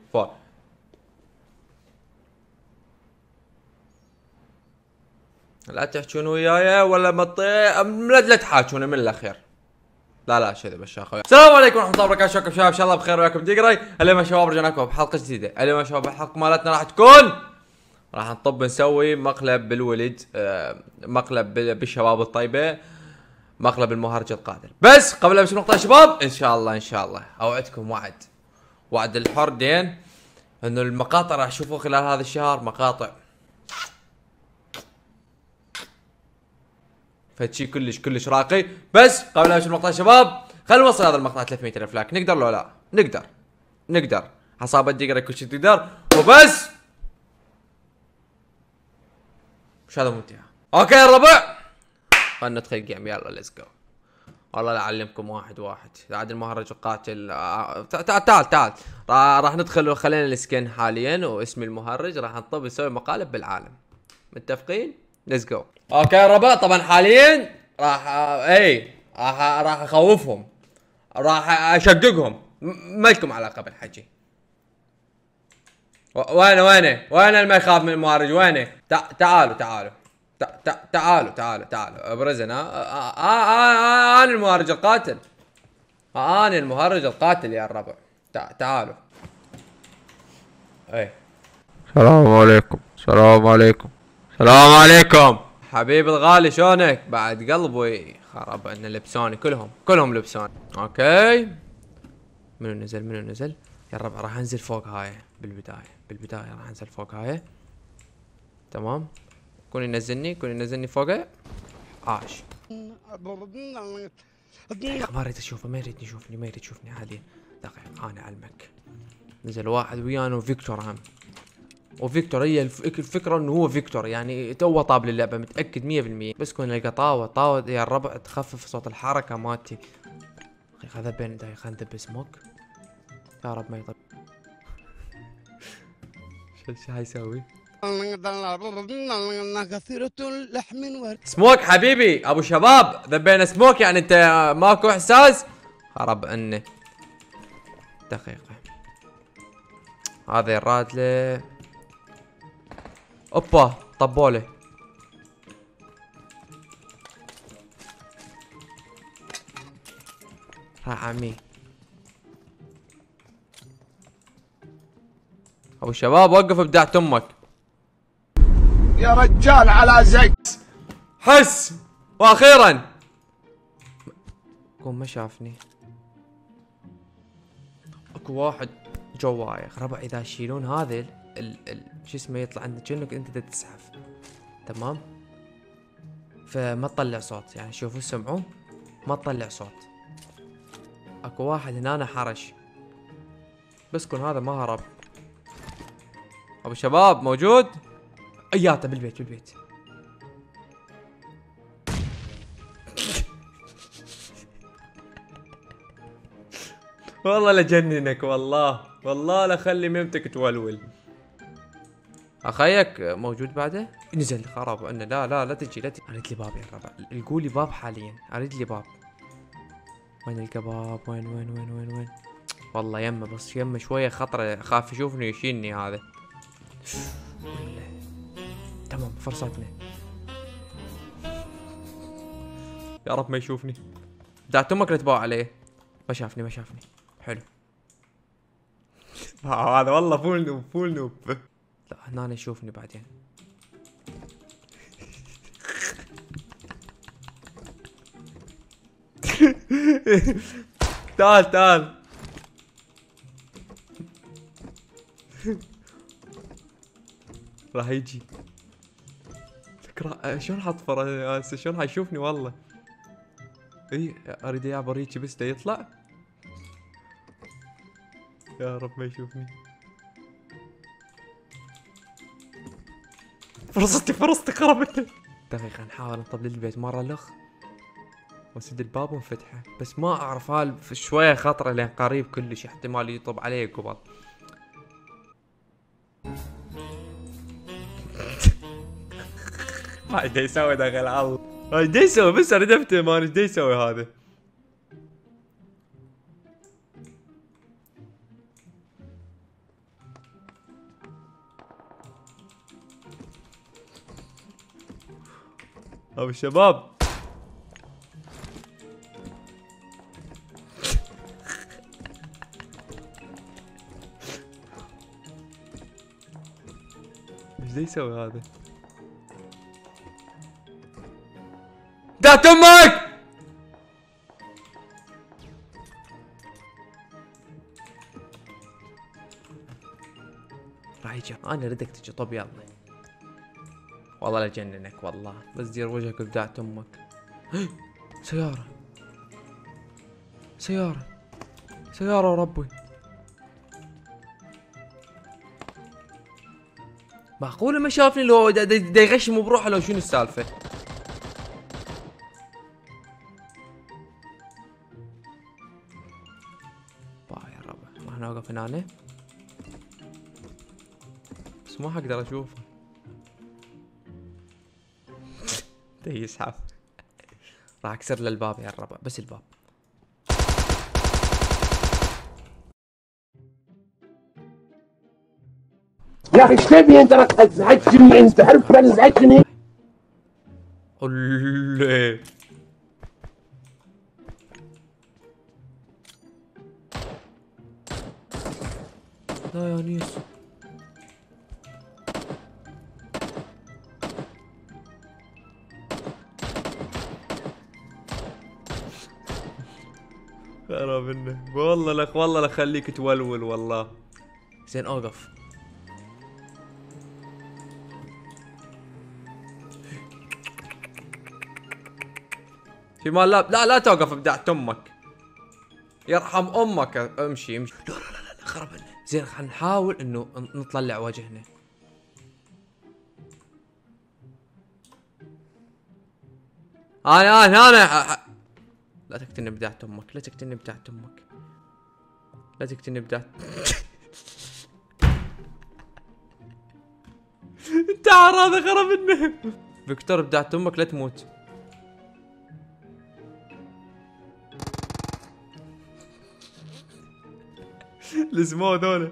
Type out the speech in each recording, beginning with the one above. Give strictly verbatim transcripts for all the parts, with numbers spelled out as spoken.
فور. لا تحجون وياي ولا مطي، لا تحاجون من الاخير. لا لا شذي بس يا اخوي. السلام عليكم ورحمه الله وبركاته، شلونكم شباب؟ ان شاء الله بخير وياكم دقري. اليوم يا شباب رجعنا لكم بحلقه جديده. اليوم يا شباب الحلقه مالتنا راح تكون راح نطب نسوي مقلب بالولد، آه مقلب بالشباب الطيبه، مقلب المهرج القادر. بس قبل لا نمشي النقطه يا شباب، ان شاء الله ان شاء الله اوعدكم وعد وعد الحر دين انه المقاطع راح تشوفوا خلال هذا الشهر مقاطع فشي كلش كلش راقي. بس قبل لا نمشي النقطه يا شباب، خلينا نوصل هذا المقطع ثلاثمية الف لايك. نقدر لو لا؟ نقدر نقدر عصابه دقرة كل شيء تقدر وبس. مش هذا ممتع. اوكي يا الربع، خلنا ندخل جيم، يلا ليتس جو. والله لا اعلمكم واحد واحد. عاد المهرج القاتل، تعال تعال تعال راح ندخل وخلينا السكن حاليا واسمي المهرج. راح نطب نسوي مقالب بالعالم. متفقين؟ ليتس جو. اوكي يا الربع، طبعا حاليا راح اي راح راح اخوفهم، راح اشققهم. ما لكم علاقه بالحكي. وينه وينه وينه اللي ما يخاف من المهرج؟ وينه؟ تعالوا تعالوا تعالوا تعالوا تعالوا ابرزنا. انا المهرج القاتل، انا المهرج القاتل يا الربع. تعالوا. اي السلام عليكم، السلام عليكم، السلام عليكم حبيبي الغالي. شلونك؟ بعد قلبي خرب ان لبسوني كلهم كلهم لبسوني. اوكي منو نزل منو نزل يا الربع؟ راح انزل فوق هاي بالبدايه بالبدايه راح انزل فوق هاي. تمام، كون ينزلني كون ينزلني فوقه. عاش. دقيقة ما اريد اشوفه، ما يريد يشوفني ما يريد يشوفني حاليا. دقيقة انا اعلمك. نزل واحد ويانا وفيكتور هم. وفيكتور هي الفكرة انه هو فيكتور يعني تو طاب اللعبة متأكد مية بالمية. بس كون القى طاوة طاوة يا الربع تخفف صوت الحركة مالتي. دقيقة هذا بين دقيقة خلينا ندب سموك. يا رب ما يطب. شو حيسوي؟ كثيرة اللحم ورد. سموك حبيبي ابو شباب، ذبينا سموك يعني انت ماكو احساس؟ خرب اني. دقيقة هذا الرادلة. اوبا طبوله. راح عمي ابو شباب وقف ابداعة امك يا رجال على زيت. حس واخيرا قوم ما شافني. اكو واحد جواي ربع. اذا يشيلون هذا ال ال شو اسمه يطلع عندك كأنك انت تزحف. تمام، فما تطلع صوت يعني. شوفوا سمعوا ما تطلع صوت. اكو واحد هنا حرش بس كون هذا ما هرب. ابو شباب موجود؟ اياته بالبيت بالبيت. والله لجننك، والله والله لخلي ميمتك تولول. اخيك موجود بعده؟ نزل خراب انه. لا لا لا تجي لا تجي. اريد لي باب يا الربع، القوا لي باب حاليا، اريد لي باب. وين الكباب؟ وين وين وين وين وين؟ والله يمه بس يمه شويه خطره، اخاف يشوفني يشيلني هذا. تمام فرصتنا. يا رب ما يشوفني. دعت امك لا تباوع عليه. ما شافني ما شافني. حلو. هذا والله فول نوب فول نوب. لا هنا يشوفني بعدين. تعال تعال. راح يجي. شلون حطفر هسه؟ شلون حيشوفني والله؟ اي اريد اياه بريكي بس يطلع. يا رب ما يشوفني. فرصتي فرصتي خربت. دقيقة نحاول نطب للبيت مرة لخ واسد الباب ونفتحه. بس ما اعرف هال شوية خطرة لان قريب كلش احتمال يطب علي قبل. ما ادري يسوي داخل الله. ايش يسوي؟ بس اريد افتهم انا ايش يسوي هذا. ابو الشباب ايش ذا يسوي هذا؟ دعت امك! راح يجي انا ردك تجي. طب يلا والله لا اجننك والله، بس دير وجهك بدعت امك. سيارة سيارة سيارة وربي. معقولة ما شافني لو دا, دا, دا يغشم بروحه لو شنو السالفة؟ با يا ربع راح نوقف هنا بس ما حقدر اشوفه. ده يسحب. راح اكسر له الباب يا الربع، بس الباب. يا اخي ايش تبي انت؟ راح تزعجني انت، تعرف ما تزعجني. الله لا يا نيس. خرب منه والله لك، والله لا خليك تولول والله. زين اوقف. في مال لا لا لا توقف بدعت امك. يرحم امك امشي امشي. لا لا لا لا خرب منه. زين خلينا نحاول انه نطلع وجهنا. انا انا انا لا تقتلني بدعت امك، لا تقتلني بدعت امك، لا تقتلني بدعت. تعال هذا خرب منه. فيكتور بدعت امك لا تموت. لزموه ذولا.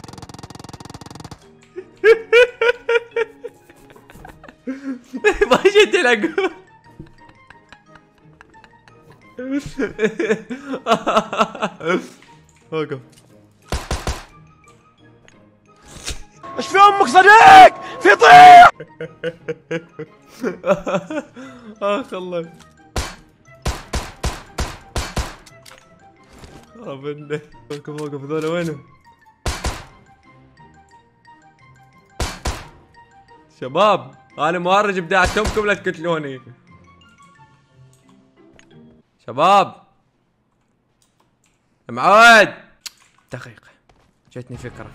ما جيت العقول. وقف. ايش في امك صديق؟ في طيح. اخ الله خرب منه. وقف وقف ذولا وينهم؟ شباب انا مهرج بدعتكم لا تقتلوني. شباب معود دقيقة جتني فكرة.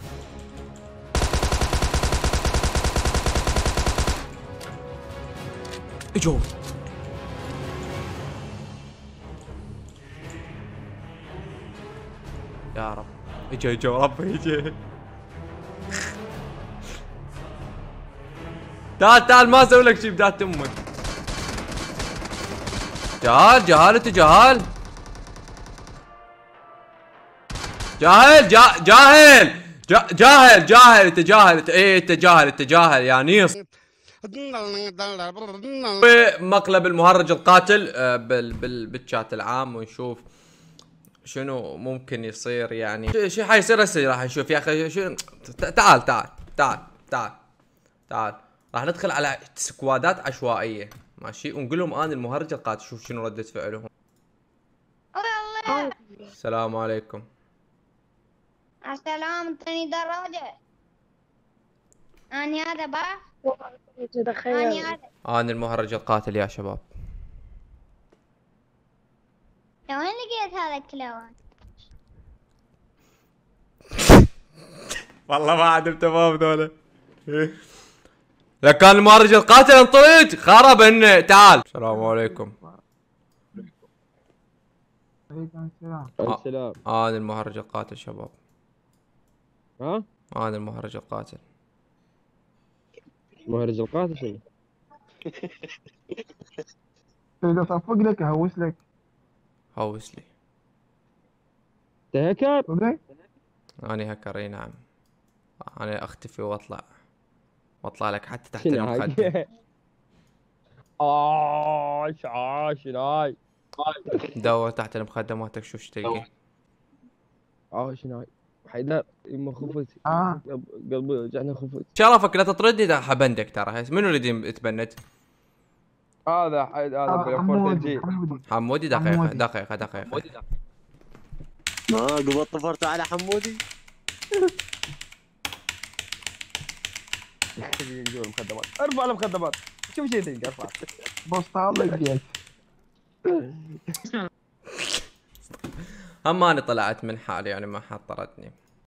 اجوا يا رب. اجا اجا ربي اجا. تعال تعال ما اسوي لك شي بدعت امك. جهال جهال انت جهال جاهل جا جاهل جا جاهل جاهل انت جاهل انت ايه انت جاهل انت جاهل يا نيص. مقلب المهرج القاتل بال بال بالشات العام ونشوف شنو ممكن يصير. يعني شو حيصير هسه راح نشوف يا اخي. شو تعال تعال تعال تعال تعال راح ندخل على سكوادات عشوائيه ماشي ونقول لهم انا المهرج القاتل. شوف شنو ردة فعلهم. السلام عليكم. السلام. انطيني دراجة. اني هذا با اني هذا انا المهرج القاتل يا شباب. وين لقيت هذا الكلوان؟ والله ما عاد تمام ذولا. لو كان المهرج القاتل انطريت خرب انه. تعال. السلام عليكم. عليكم السلام. السلام. انا المهرج القاتل شباب. ها؟ انا المهرج القاتل. مهرج القاتل شنو؟ اذا صفق لك اهوس لك. هوس لي. انت هكر؟ صدق؟ انا هكر اي نعم. انا اختفي واطلع واطلع لك حتى تحت شنو المخدة. عاش عاش ناي دور تحت المخدمات شوف ايش تلقى. عاش ناي حيدر يما خفت اه قلبي وجعني خفت. شرفك لا تطردني ده حبندك ترى. منو اللي يتبند؟ هذا حيد هذا آه، بلا حمودي فورتجي. حمودي حمودي دقيقة حمودي. دقيقة دقيقة. ما قبل طفرت على حمودي. يجوا المخدمات ارفع المخدمات شوف شيء تلقى ارفع. بص طالع جيت. اما انا طلعت من حالي يعني ما حد طردني.